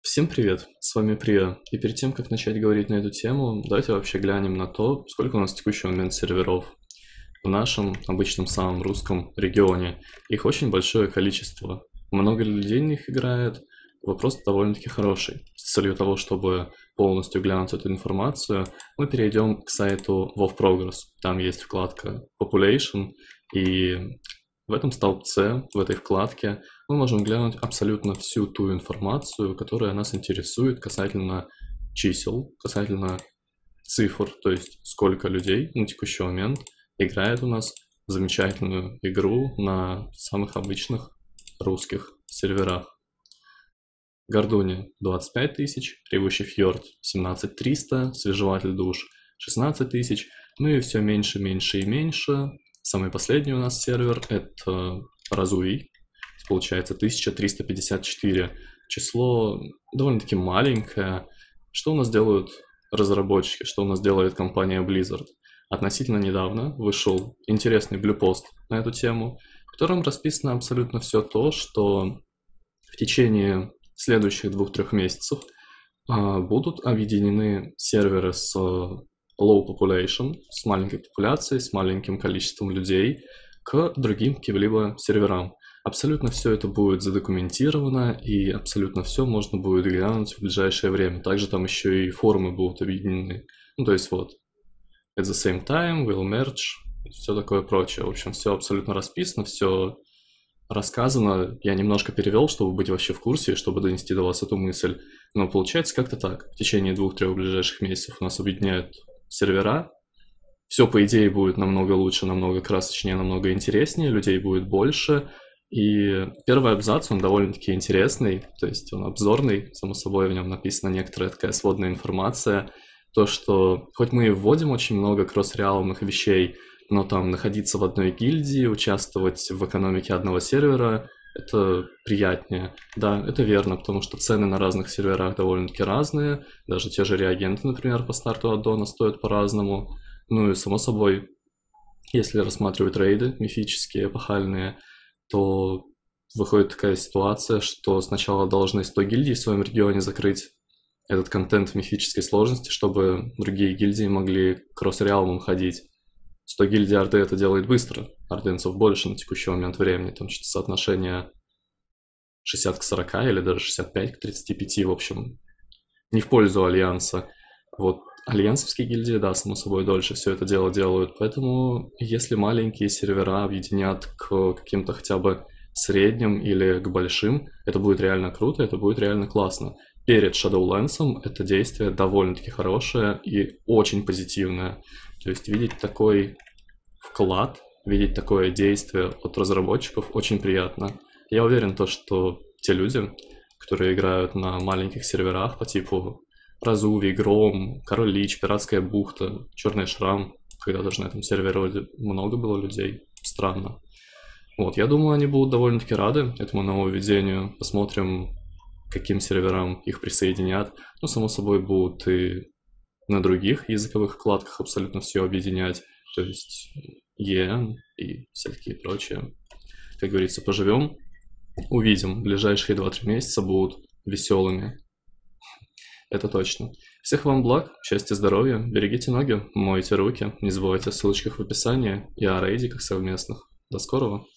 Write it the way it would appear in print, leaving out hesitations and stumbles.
Всем привет, с вами Прия. И перед тем, как начать говорить на эту тему, давайте вообще глянем на то, сколько у нас в текущий момент серверов. В нашем обычном самом русском регионе их очень большое количество. Много людей в них играет, вопрос довольно-таки хороший. С целью того, чтобы полностью глянуть эту информацию, мы перейдем к сайту WoW Progress. Там есть вкладка Population, и в этом столбце, в этой вкладке, мы можем глянуть абсолютно всю ту информацию, которая нас интересует касательно чисел, касательно цифр, то есть сколько людей на текущий момент играет у нас в замечательную игру на самых обычных русских серверах. Гордуни 25 тысяч, Ревущий Фьорд 17 300, Свежеватель душ 16 тысяч, ну и все меньше, меньше и меньше. Самый последний у нас сервер это Разуи, получается 1354. Число довольно-таки маленькое. Что у нас делают разработчики, что у нас делает компания Blizzard? Относительно недавно вышел интересный блюпост на эту тему, в котором расписано абсолютно все то, что в течение следующих 2-3 месяцев будут объединены серверы с low population, с маленькой популяцией, с маленьким количеством людей к другим каким-либо серверам. Абсолютно все это будет задокументировано, и абсолютно все можно будет глянуть в ближайшее время. Также там еще и форумы будут объединены. Ну, то есть вот, at the same time, will merge, все такое прочее. В общем, все абсолютно расписано, все рассказано. Я немножко перевел, чтобы быть вообще в курсе, чтобы донести до вас эту мысль. Но получается как-то так. В течение 2-3 ближайших месяцев у нас объединяют сервера. Все, по идее, будет намного лучше, намного красочнее, намного интереснее, людей будет больше. И первый абзац, он довольно-таки интересный, то есть он обзорный, само собой, в нем написана некоторая такая сводная информация. То, что хоть мы и вводим очень много кросс-реаловых вещей, но там находиться в одной гильдии, участвовать в экономике одного сервера, это приятнее. Да, это верно, потому что цены на разных серверах довольно-таки разные. Даже те же реагенты, например, по старту аддона стоят по-разному. Ну и, само собой, если рассматривать рейды мифические, эпохальные, то выходит такая ситуация, что сначала должны 100 гильдий в своем регионе закрыть этот контент в мифической сложности, чтобы другие гильдии могли кросс-реалмом ходить. 100 гильдий Орды это делает быстро. Ордынцев больше на текущий момент времени. Там что-то соотношение 60 к 40 или даже 65 к 35, в общем, не в пользу Альянса. Вот альянсовские гильдии, да, само собой, дольше все это дело делают. Поэтому, если маленькие сервера объединят к каким-то хотя бы средним или к большим, это будет реально круто, это будет реально классно. Перед Shadowlands это действие довольно-таки хорошее и очень позитивное. То есть видеть такой вклад, видеть такое действие от разработчиков очень приятно. Я уверен, что те люди, которые играют на маленьких серверах по типу Разуви, Гром, Король Лич, Пиратская бухта, Черный Шрам, когда даже на этом сервере вроде много было людей, странно. Вот, я думаю, они будут довольно-таки рады этому нововведению. Посмотрим, каким серверам их присоединят. Ну, само собой, будут и на других языковых вкладках абсолютно все объединять. То есть EN и всякие прочие. Как говорится, поживем, увидим. Ближайшие 2-3 месяца будут веселыми. Это точно. Всех вам благ, счастья, здоровья, берегите ноги, мойте руки, не забывайте о ссылочках в описании и о рейдиках совместных. До скорого!